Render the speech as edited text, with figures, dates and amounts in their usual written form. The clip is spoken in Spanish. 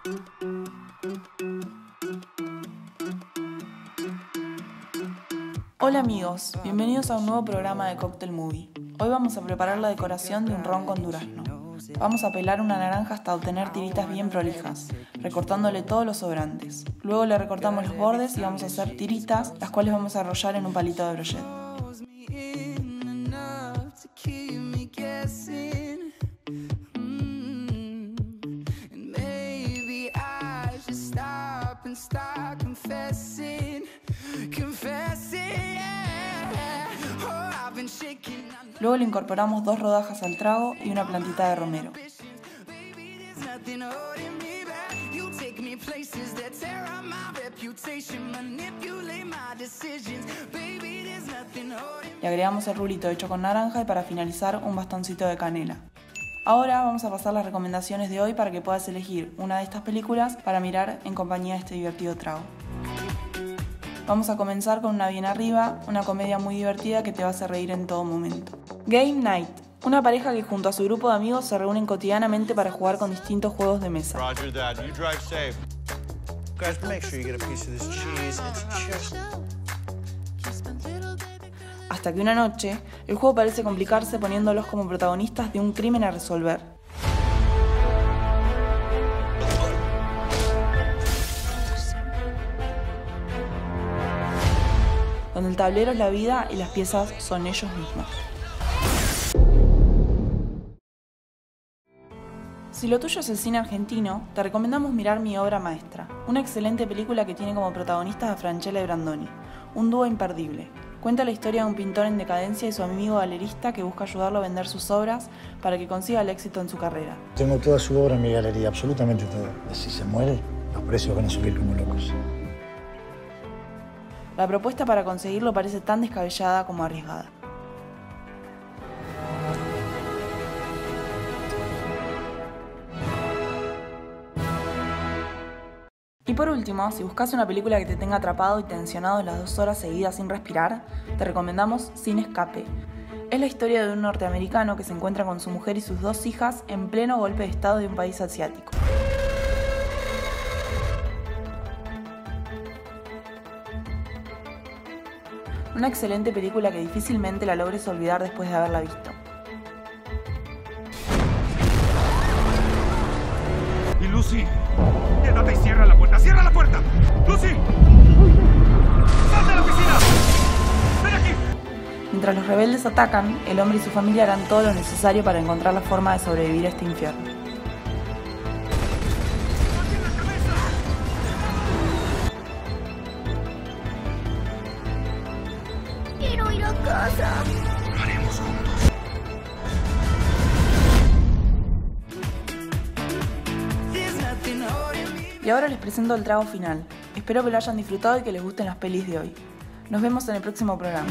Hola amigos, bienvenidos a un nuevo programa de Cocktail Movie. Hoy vamos a preparar la decoración de un ron con durazno. Vamos a pelar una naranja hasta obtener tiritas bien prolijas, recortándole todos los sobrantes. Luego le recortamos los bordes y vamos a hacer tiritas, las cuales vamos a enrollar en un palito de brochet. Luego le incorporamos 2 rodajas al trago y una plantita de romero. Le agregamos el rulito hecho con naranja y para finalizar un bastoncito de canela. Ahora vamos a pasar las recomendaciones de hoy para que puedas elegir una de estas películas para mirar en compañía de este divertido trago. Vamos a comenzar con Una bien arriba, una comedia muy divertida que te va a hacer reír en todo momento. Game Night, una pareja que junto a su grupo de amigos se reúnen cotidianamente para jugar con distintos juegos de mesa. Roger that. You drive safe. Guys, make sure you get a piece of this cheese. It's just... Hasta que una noche, el juego parece complicarse poniéndolos como protagonistas de un crimen a resolver. Donde el tablero es la vida y las piezas son ellos mismos. Si lo tuyo es el cine argentino, te recomendamos mirar Mi obra maestra, una excelente película que tiene como protagonistas a Francella y Brandoni, un dúo imperdible. Cuenta la historia de un pintor en decadencia y su amigo galerista que busca ayudarlo a vender sus obras para que consiga el éxito en su carrera. Tengo toda su obra en mi galería, absolutamente toda. Si se muere, los precios van a subir como locos. La propuesta para conseguirlo parece tan descabellada como arriesgada. Y por último, si buscas una película que te tenga atrapado y tensionado las 2 horas seguidas sin respirar, te recomendamos Sin Escape. Es la historia de un norteamericano que se encuentra con su mujer y sus 2 hijas en pleno golpe de estado de un país asiático. Una excelente película que difícilmente la logres olvidar después de haberla visto. Y Lucy, quédate y cierra la puerta. ¡Cierra la puerta! ¡Lucy! ¡Sal de la piscina! ¡Ven aquí! Mientras los rebeldes atacan, el hombre y su familia harán todo lo necesario para encontrar la forma de sobrevivir a este infierno. Quiero ir a casa. Lo haremos juntos. Y ahora les presento el trago final. Espero que lo hayan disfrutado y que les gusten las pelis de hoy. Nos vemos en el próximo programa.